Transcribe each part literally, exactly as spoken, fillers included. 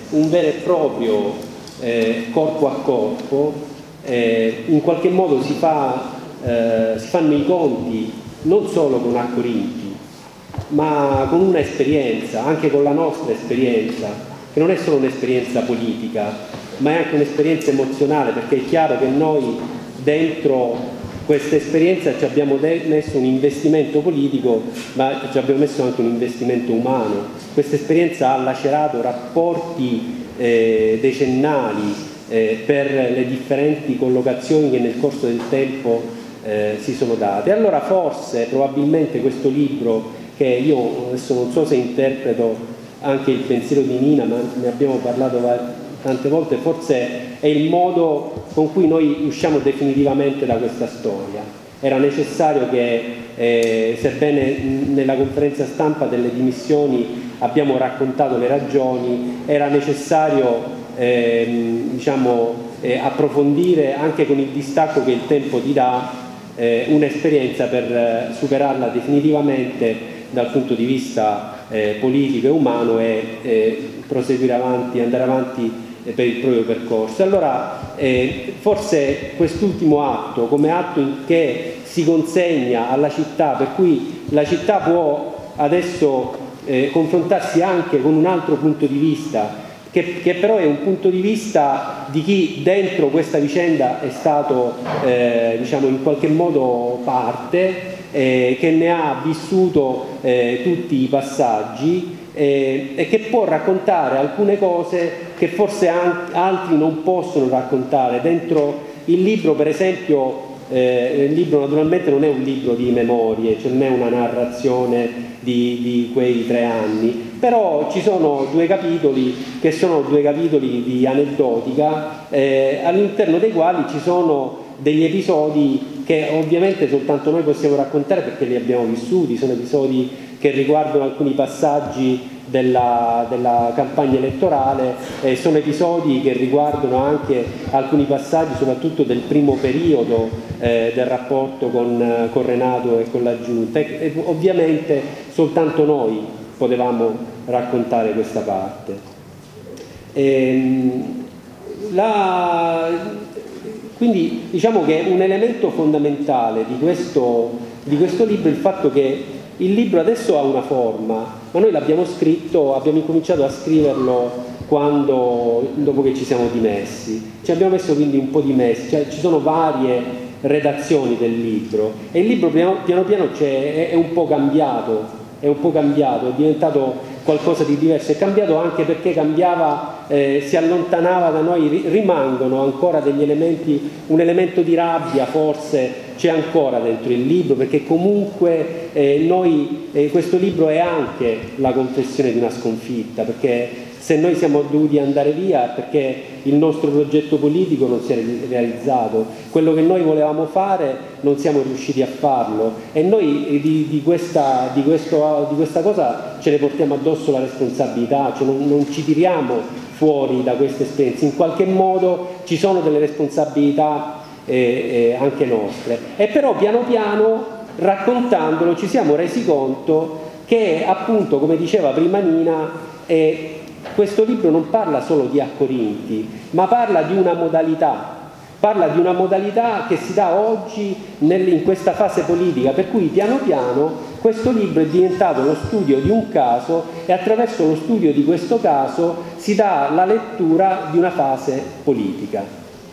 un vero e proprio eh, corpo a corpo, eh, in qualche modo si, fa, eh, si fanno i conti non solo con A Corinti, ma con un'esperienza, anche con la nostra esperienza, che non è solo un'esperienza politica, ma è anche un'esperienza emozionale, perché è chiaro che noi dentro questa esperienza ci abbiamo messo un investimento politico, ma ci abbiamo messo anche un investimento umano. Questa esperienza ha lacerato rapporti eh, decennali eh, per le differenti collocazioni che nel corso del tempo eh, si sono date. Allora forse, probabilmente questo libro, che io adesso non so se interpreto anche il pensiero di Nina, ma ne abbiamo parlato tante volte, forse è il modo con cui noi usciamo definitivamente da questa storia. Era necessario che, eh, sebbene nella conferenza stampa delle dimissioni abbiamo raccontato le ragioni, era necessario eh, diciamo, eh, approfondire anche con il distacco che il tempo ti dà eh, un'esperienza per eh, superarla definitivamente dal punto di vista eh, politico e umano e eh, proseguire avanti, andare avanti eh, per il proprio percorso. Allora eh, forse quest'ultimo atto, come atto in che si consegna alla città, per cui la città può adesso eh, confrontarsi anche con un altro punto di vista, che, che però è un punto di vista di chi dentro questa vicenda è stato eh, diciamo in qualche modo parte, Eh, che ne ha vissuto eh, tutti i passaggi eh, e che può raccontare alcune cose che forse altri non possono raccontare. Dentro il libro, per esempio, eh, il libro naturalmente non è un libro di memorie, cioè non è una narrazione di, di quei tre anni, però ci sono due capitoli che sono due capitoli di aneddotica eh, all'interno dei quali ci sono degli episodi che ovviamente soltanto noi possiamo raccontare perché li abbiamo vissuti, sono episodi che riguardano alcuni passaggi della, della campagna elettorale, eh, sono episodi che riguardano anche alcuni passaggi soprattutto del primo periodo eh, del rapporto con, con Renato e con la Giunta e, e ovviamente soltanto noi potevamo raccontare questa parte. Ehm, la... Quindi diciamo che un elemento fondamentale di questo, di questo libro è il fatto che il libro adesso ha una forma, ma noi l'abbiamo scritto, abbiamo incominciato a scriverlo quando, dopo che ci siamo dimessi. Ci abbiamo messo quindi un po' di mesi, cioè ci sono varie redazioni del libro e il libro piano piano, piano è, è un po' cambiato, è un po' cambiato, è diventato qualcosa di diverso, è cambiato anche perché cambiava, eh, si allontanava da noi, rimangono ancora degli elementi, un elemento di rabbia forse c'è ancora dentro il libro, perché comunque eh, noi, eh, questo libro è anche la confessione di una sconfitta, perché se noi siamo dovuti andare via è perché il nostro progetto politico non si è realizzato, quello che noi volevamo fare non siamo riusciti a farlo e noi di, di, questa, di, questo, di questa cosa ce ne portiamo addosso la responsabilità, cioè non, non ci tiriamo fuori da queste esperienze, in qualche modo ci sono delle responsabilità eh, eh, anche nostre e però piano piano raccontandolo ci siamo resi conto che appunto, come diceva prima Nina, eh, questo libro non parla solo di A Corinti, ma parla di una modalità, parla di una modalità che si dà oggi nel, in questa fase politica, per cui piano piano questo libro è diventato lo studio di un caso e attraverso lo studio di questo caso si dà la lettura di una fase politica.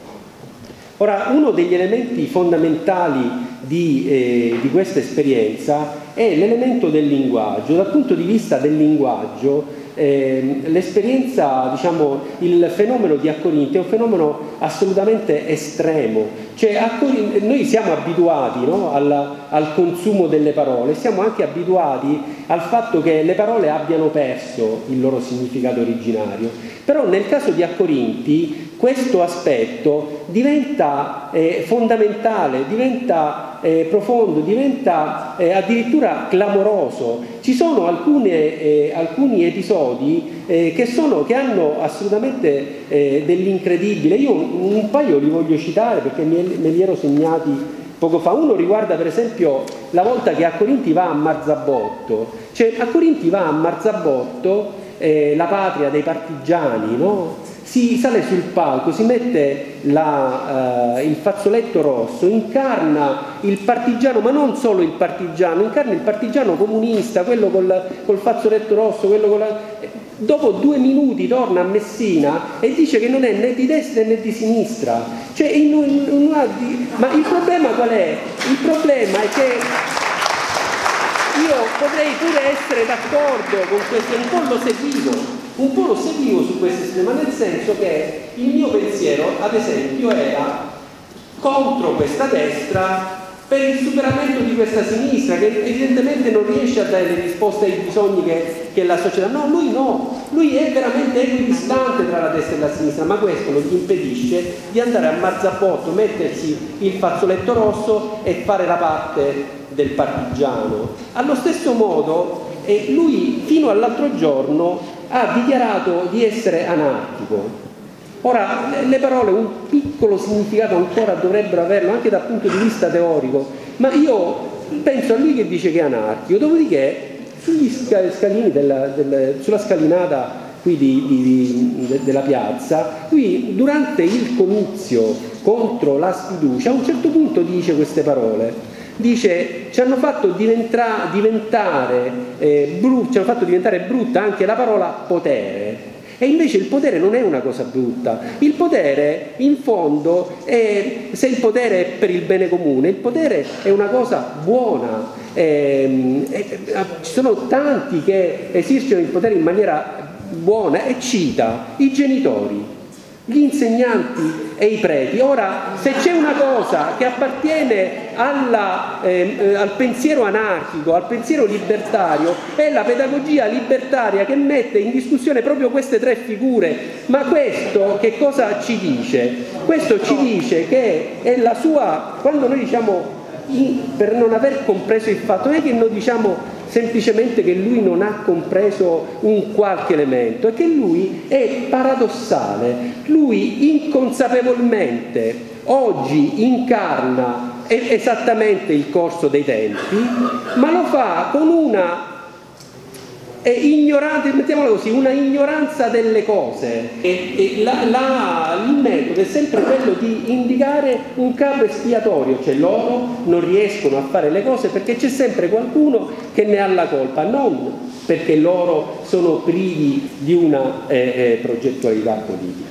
Ora, uno degli elementi fondamentali di, eh, di questa esperienza è l'elemento del linguaggio. Dal punto di vista del linguaggio, Eh, l'esperienza, diciamo, il fenomeno di A Corinti è un fenomeno assolutamente estremo, cioè a Corinti, noi siamo abituati, no, al, al consumo delle parole, siamo anche abituati al fatto che le parole abbiano perso il loro significato originario, però nel caso di A Corinti questo aspetto diventa eh, fondamentale, diventa eh, profondo, diventa eh, addirittura clamoroso. Ci sono alcune, eh, alcuni episodi eh, che, sono, che hanno assolutamente eh, dell'incredibile. Io un, un paio li voglio citare perché me, me li ero segnati poco fa. Uno riguarda per esempio la volta che A Corinti va a Marzabotto, cioè A Corinti va a Marzabotto eh, la patria dei partigiani, no? Si sale sul palco, si mette la, uh, il fazzoletto rosso, incarna il partigiano, ma non solo il partigiano, incarna il partigiano comunista, quello col, col fazzoletto rosso, quello con la... Dopo due minuti torna a Messina e dice che non è né di destra né di sinistra. Cioè, in un, in una, ma il problema qual è? Il problema è che io potrei pure essere d'accordo con questo, un po' lo seguivo. Un po' lo seguivo su questo sistema, nel senso che il mio pensiero, ad esempio, era contro questa destra per il superamento di questa sinistra, che evidentemente non riesce a dare le risposte ai bisogni che, che la società... No, lui no, lui è veramente equidistante tra la destra e la sinistra, ma questo non gli impedisce di andare a Marzabotto, mettersi il fazzoletto rosso e fare la parte del partigiano. Allo stesso modo, eh, lui fino all'altro giorno ha dichiarato di essere anarchico. Ora, le parole un piccolo significato ancora dovrebbero averlo anche dal punto di vista teorico, ma io penso a lui che dice che è anarchico, dopodiché sugli scalini della, del, sulla scalinata qui di, di, di, della piazza, lui durante il comizio contro la sfiducia a un certo punto dice queste parole. Dice, ci hanno fatto diventare, diventare, eh, bru- ci hanno fatto diventare brutta anche la parola potere. E invece il potere non è una cosa brutta. Il potere, in fondo, è, se il potere è per il bene comune, il potere è una cosa buona. E, e, ci sono tanti che esercitano il potere in maniera buona e cita i genitori, gli insegnanti e i preti. Ora, se c'è una cosa che appartiene alla, eh, al pensiero anarchico, al pensiero libertario, è la pedagogia libertaria che mette in discussione proprio queste tre figure. Ma questo che cosa ci dice? Questo ci dice che è la sua, quando noi diciamo in, per non aver compreso il fatto, non è che noi diciamo semplicemente che lui non ha compreso un qualche elemento, è che lui è paradossale, lui inconsapevolmente oggi incarna esattamente il corso dei tempi, ma lo fa con una è ignorante, mettiamola così, una ignoranza delle cose. E, e la, la, il metodo è sempre quello di indicare un capo espiatorio, cioè loro non riescono a fare le cose perché c'è sempre qualcuno che ne ha la colpa, non perché loro sono privi di una eh, eh, progettualità politica.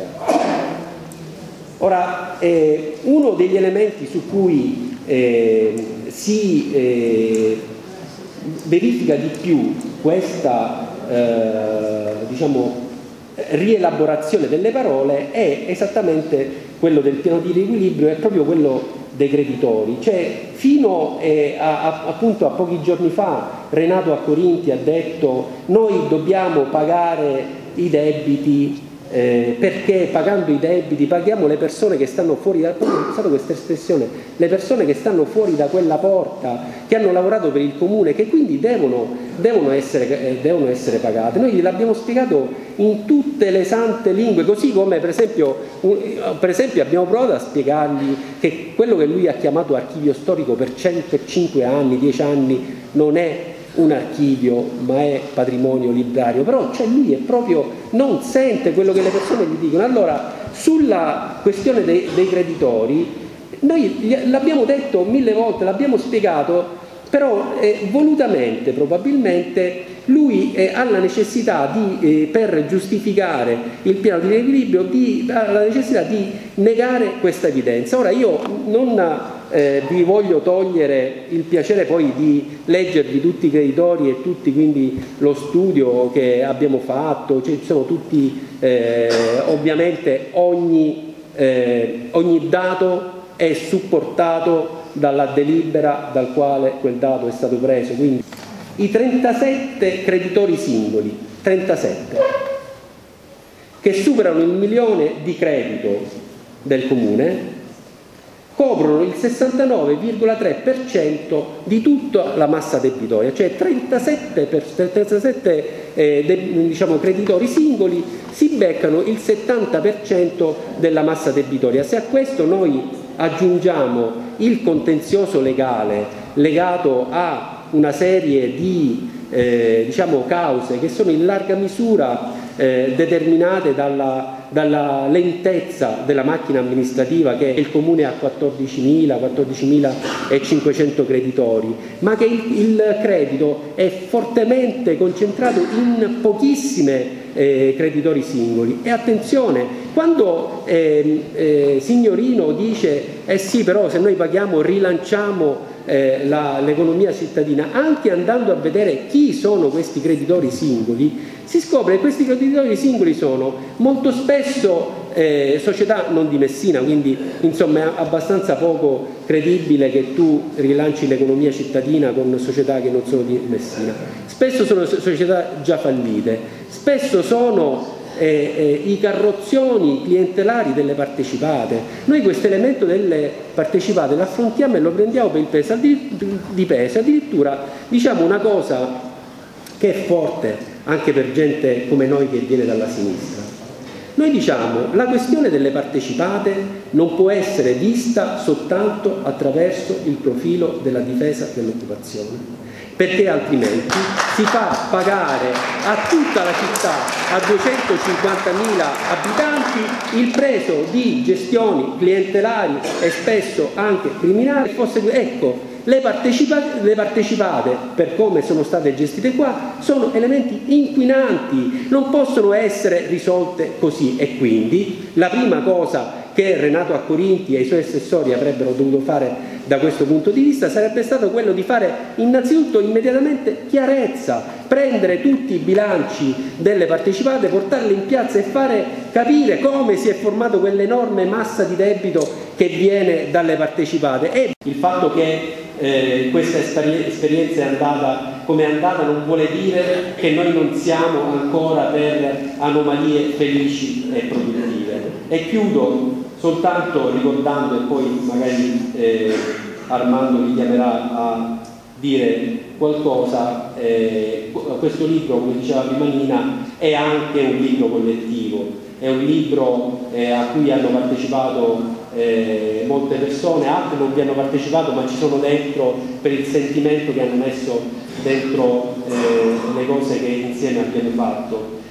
Ora, eh, uno degli elementi su cui eh, si eh, verifica di più questa eh, diciamo, rielaborazione delle parole è esattamente quello del piano di riequilibrio, è proprio quello dei creditori. Cioè, fino eh, a, a, appunto a pochi giorni fa Renato a Corinti ha detto noi dobbiamo pagare i debiti Eh, perché pagando i debiti paghiamo le persone che stanno fuori da, ho usato questa espressione, le persone che stanno fuori da quella porta, che hanno lavorato per il comune, che quindi devono, devono, essere, eh, devono essere pagate. Noi gliel'abbiamo spiegato in tutte le sante lingue, così come per esempio, un, per esempio abbiamo provato a spiegargli che quello che lui ha chiamato archivio storico per centocinque anni, dieci anni, non è un archivio ma è patrimonio librario, però cioè lui è proprio, non sente quello che le persone gli dicono. Allora, sulla questione dei, dei creditori noi l'abbiamo detto mille volte, l'abbiamo spiegato, però eh, volutamente probabilmente lui eh, ha la necessità di, eh, per giustificare il piano di riequilibrio, di, ha la necessità di negare questa evidenza. Ora io non Eh, vi voglio togliere il piacere poi di leggervi tutti i creditori e tutti quindi lo studio che abbiamo fatto, cioè, ci sono tutti eh, ovviamente ogni, eh, ogni dato è supportato dalla delibera dal quale quel dato è stato preso, quindi i trentasette creditori singoli, trentasette, che superano il milione di credito del comune, coprono il sessantanove virgola tre per cento di tutta la massa debitoria, cioè trentasette, per, trentasette eh, de, diciamo, creditori singoli si beccano il settanta per cento della massa debitoria. Se a questo noi aggiungiamo il contenzioso legale legato a una serie di eh, diciamo, cause che sono in larga misura eh, determinate dalla, dalla lentezza della macchina amministrativa, che il Comune ha quattordicimila cinquecento creditori, ma che il, il credito è fortemente concentrato in pochissime eh, creditori singoli. E attenzione, quando eh, eh, Signorino dice eh sì, però se noi paghiamo rilanciamo Eh, l'economia cittadina, anche andando a vedere chi sono questi creditori singoli, si scopre che questi creditori singoli sono molto spesso eh, società non di Messina, quindi insomma è abbastanza poco credibile che tu rilanci l'economia cittadina con società che non sono di Messina. Spesso sono società già fallite, spesso sono Eh, eh, i carrozzoni clientelari delle partecipate. Noi questo elemento delle partecipate lo affrontiamo e lo prendiamo per il peso di peso, addirittura diciamo una cosa che è forte anche per gente come noi che viene dalla sinistra. Noi diciamo la questione delle partecipate non può essere vista soltanto attraverso il profilo della difesa dell'occupazione, perché altrimenti si fa pagare a tutta la città, a duecentocinquantamila abitanti, il prezzo di gestioni clientelari e spesso anche criminali. Ecco, le partecipate, le partecipate, per come sono state gestite qua, sono elementi inquinanti, non possono essere risolte così, e quindi la prima cosa che Renato Accorinti e i suoi assessori avrebbero dovuto fare da questo punto di vista sarebbe stato quello di fare innanzitutto immediatamente chiarezza, prendere tutti i bilanci delle partecipate, portarli in piazza e fare capire come si è formato quell'enorme massa di debito che viene dalle partecipate. E il fatto che eh, questa esperienza è andata come è andata non vuole dire che noi non siamo ancora per anomalie felici e produttive. E chiudo soltanto ricordando, e poi magari eh, Armando mi chiamerà a dire qualcosa, eh, questo libro, come diceva prima Nina, è anche un libro collettivo, è un libro eh, a cui hanno partecipato eh, molte persone, altre non vi hanno partecipato ma ci sono dentro per il sentimento che hanno messo dentro eh, le cose che insieme abbiamo fatto.